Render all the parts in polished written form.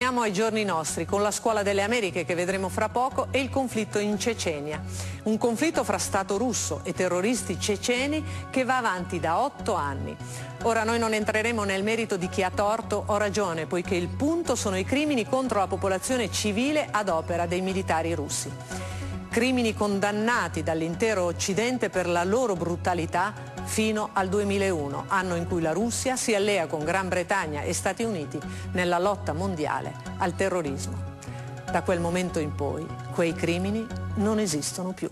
Siamo ai giorni nostri con la Scuola delle Americhe che vedremo fra poco e il conflitto in Cecenia. Un conflitto fra Stato russo e terroristi ceceni che va avanti da 8 anni. Ora noi non entreremo nel merito di chi ha torto o ragione, poiché il punto sono i crimini contro la popolazione civile ad opera dei militari russi. Crimini condannati dall'intero Occidente per la loro brutalità fino al 2001, anno in cui la Russia si allea con Gran Bretagna e Stati Uniti nella lotta mondiale al terrorismo. Da quel momento in poi, quei crimini non esistono più.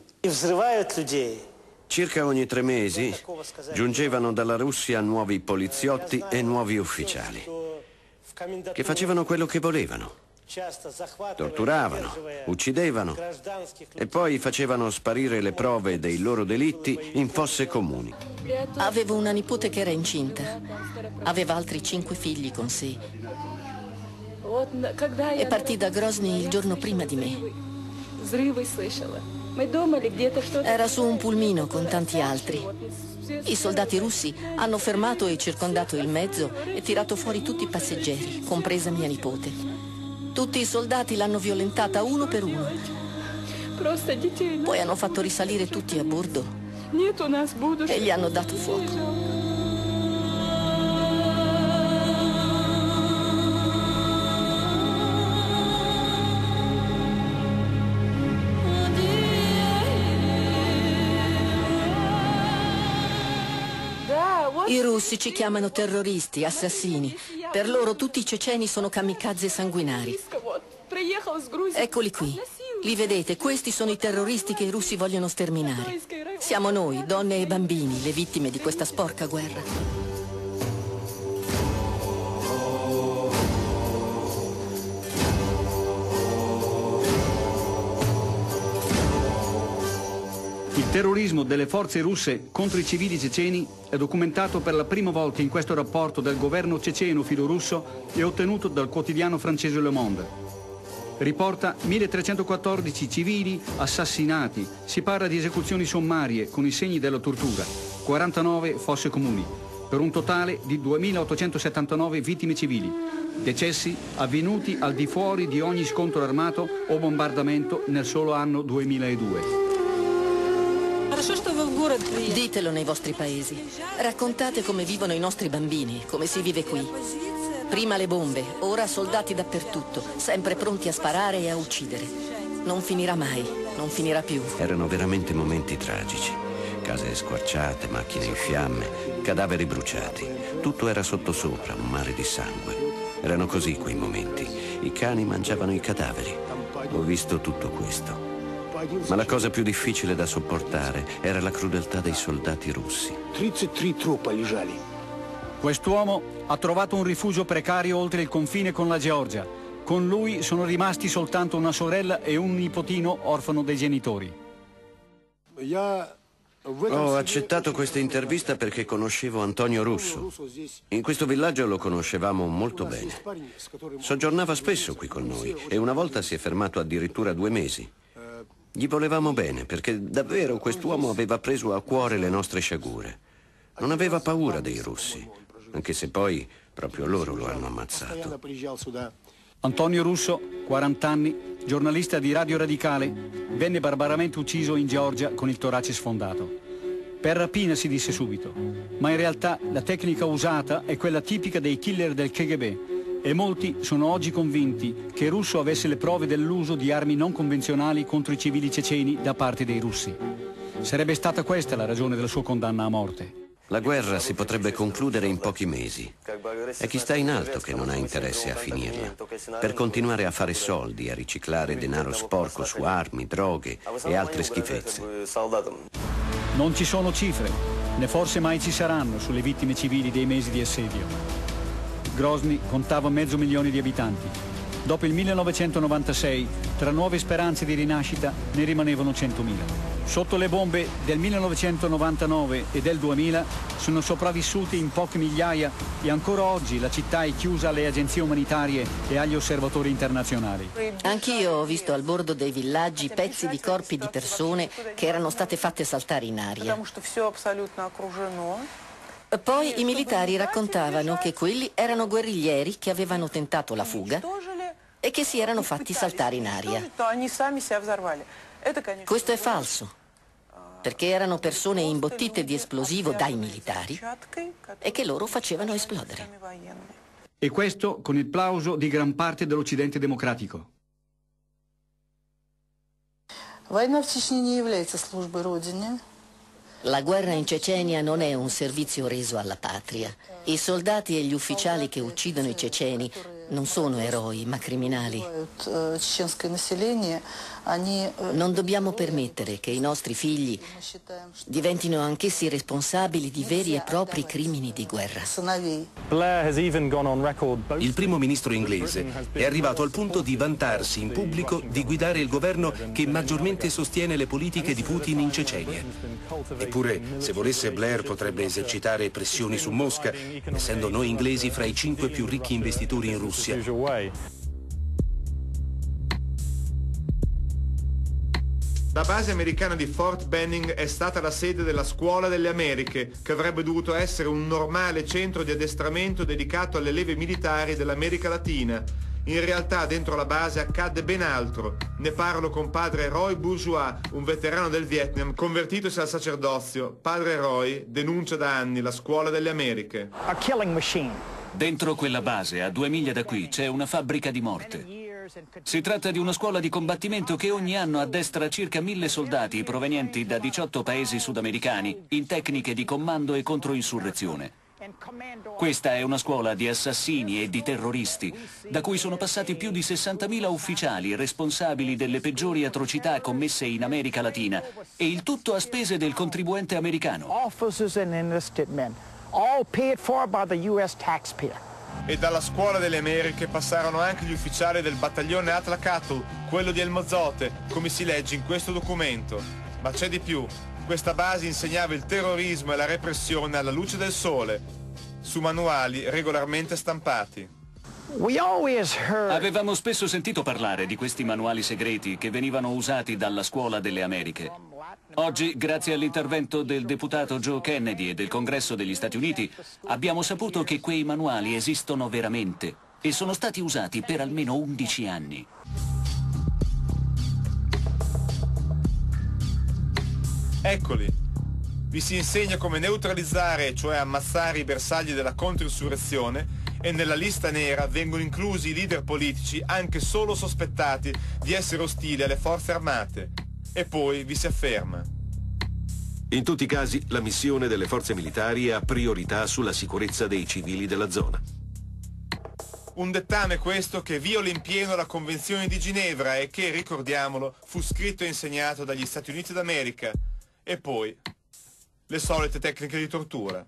Circa ogni 3 mesi giungevano dalla Russia nuovi poliziotti e nuovi ufficiali che facevano quello che volevano. Torturavano, uccidevano e poi facevano sparire le prove dei loro delitti in fosse comuni. Avevo una nipote che era incinta. Aveva altri 5 figli con sé. E partì da Grozny il giorno prima di me. Era su un pulmino con tanti altri. I soldati russi hanno fermato e circondato il mezzo e tirato fuori tutti i passeggeri, compresa mia nipote. Tutti i soldati l'hanno violentata uno per uno. Poi hanno fatto risalire tutti a bordo e gli hanno dato fuoco. I russi ci chiamano terroristi, assassini. Per loro tutti i ceceni sono kamikaze sanguinari. Eccoli qui. Li vedete? Questi sono i terroristi che i russi vogliono sterminare. Siamo noi, donne e bambini, le vittime di questa sporca guerra. Il terrorismo delle forze russe contro i civili ceceni è documentato per la prima volta in questo rapporto del governo ceceno filorusso e ottenuto dal quotidiano francese Le Monde. Riporta 1314 civili assassinati, si parla di esecuzioni sommarie con i segni della tortura, 49 fosse comuni, per un totale di 2879 vittime civili, decessi avvenuti al di fuori di ogni scontro armato o bombardamento nel solo anno 2002. Ditelo nei vostri paesi. Raccontate come vivono i nostri bambini, come si vive qui. Prima le bombe, ora soldati dappertutto, sempre pronti a sparare e a uccidere. Non finirà mai, non finirà più. Erano veramente momenti tragici. Case squarciate, macchine in fiamme, cadaveri bruciati. Tutto era sottosopra, un mare di sangue. Erano così quei momenti. I cani mangiavano i cadaveri. Ho visto tutto questo. Ma la cosa più difficile da sopportare era la crudeltà dei soldati russi. 33 truppa legali. Quest'uomo ha trovato un rifugio precario oltre il confine con la Georgia. Con lui sono rimasti soltanto una sorella e un nipotino orfano dei genitori. Ho accettato questa intervista perché conoscevo Antonio Russo. In questo villaggio lo conoscevamo molto bene. Soggiornava spesso qui con noi e una volta si è fermato addirittura 2 mesi. Gli volevamo bene perché davvero quest'uomo aveva preso a cuore le nostre sciagure. Non aveva paura dei russi, anche se poi proprio loro lo hanno ammazzato. Antonio Russo, 40 anni, giornalista di Radio Radicale, venne barbaramente ucciso in Georgia con il torace sfondato. Per rapina si disse subito, ma in realtà la tecnica usata è quella tipica dei killer del KGB. E molti sono oggi convinti che Russo avesse le prove dell'uso di armi non convenzionali contro i civili ceceni da parte dei russi. Sarebbe stata questa la ragione della sua condanna a morte. La guerra si potrebbe concludere in pochi mesi. È chi sta in alto che non ha interesse a finirla. Per continuare a fare soldi, a riciclare denaro sporco su armi, droghe e altre schifezze. Non ci sono cifre, né forse mai ci saranno sulle vittime civili dei mesi di assedio. Grozny contava 500.000 di abitanti. Dopo il 1996, tra nuove speranze di rinascita, ne rimanevano 100.000. Sotto le bombe del 1999 e del 2000 sono sopravvissuti in poche migliaia e ancora oggi la città è chiusa alle agenzie umanitarie e agli osservatori internazionali. Anch'io ho visto al bordo dei villaggi pezzi di corpi di persone che erano state fatte saltare in aria. Poi i militari raccontavano che quelli erano guerriglieri che avevano tentato la fuga e che si erano fatti saltare in aria. Questo è falso, perché erano persone imbottite di esplosivo dai militari e che loro facevano esplodere. E questo con il plauso di gran parte dell'Occidente democratico. La guerra in Cecenia non è un servizio reso alla patria. I soldati e gli ufficiali che uccidono i ceceni non sono eroi, ma criminali. Non dobbiamo permettere che i nostri figli diventino anch'essi responsabili di veri e propri crimini di guerra. Il primo ministro inglese è arrivato al punto di vantarsi in pubblico di guidare il governo che maggiormente sostiene le politiche di Putin in Cecenia. Eppure, se volesse, Blair potrebbe esercitare pressioni su Mosca, essendo noi inglesi fra i 5 più ricchi investitori in Russia. La base americana di Fort Benning è stata la sede della Scuola delle Americhe, che avrebbe dovuto essere un normale centro di addestramento dedicato alle leve militari dell'America Latina. In realtà dentro la base accadde ben altro. Ne parlo con padre Roy Bourgeois, un veterano del Vietnam convertitosi al sacerdozio. Padre Roy denuncia da anni la Scuola delle Americhe. Dentro quella base, a 2 miglia da qui, c'è una fabbrica di morte. Si tratta di una scuola di combattimento che ogni anno addestra circa 1000 soldati provenienti da 18 paesi sudamericani in tecniche di comando e controinsurrezione. Questa è una scuola di assassini e di terroristi, da cui sono passati più di 60.000 ufficiali responsabili delle peggiori atrocità commesse in America Latina, e il tutto a spese del contribuente americano. E dalla Scuola delle Americhe passarono anche gli ufficiali del battaglione Atlacatl, quello di El Mozote, come si legge in questo documento. Ma c'è di più. Questa base insegnava il terrorismo e la repressione alla luce del sole, su manuali regolarmente stampati. Avevamo spesso sentito parlare di questi manuali segreti che venivano usati dalla Scuola delle Americhe. Oggi, grazie all'intervento del deputato Joe Kennedy e del Congresso degli Stati Uniti, abbiamo saputo che quei manuali esistono veramente e sono stati usati per almeno 11 anni. Eccoli. Vi si insegna come neutralizzare, cioè ammazzare i bersagli della controinsurrezione, e nella lista nera vengono inclusi i leader politici anche solo sospettati di essere ostili alle forze armate. E poi vi si afferma: In tutti i casi, la missione delle forze militari ha priorità sulla sicurezza dei civili della zona. Un dettame questo che viola in pieno la Convenzione di Ginevra e che, ricordiamolo, fu scritto e insegnato dagli Stati Uniti d'America. E poi le solite tecniche di tortura.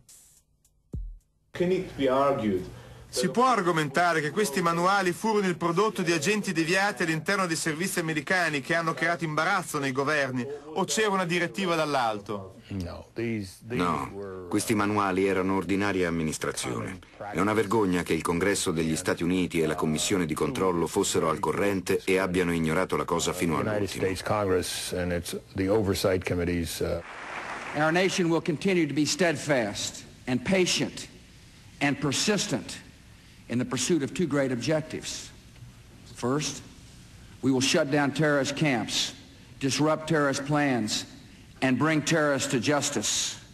Si può argomentare che questi manuali furono il prodotto di agenti deviati all'interno dei servizi americani che hanno creato imbarazzo nei governi, o c'era una direttiva dall'alto? No, questi manuali erano ordinaria amministrazione. È una vergogna che il Congresso degli Stati Uniti e la Commissione di controllo fossero al corrente e abbiano ignorato la cosa fino all'ultimo. Our nation will continue to be steadfast and patient and persistent in the pursuit of 2 great objectives. First, we will shut down terrorist camps, disrupt terrorist plans, and bring terrorists to justice.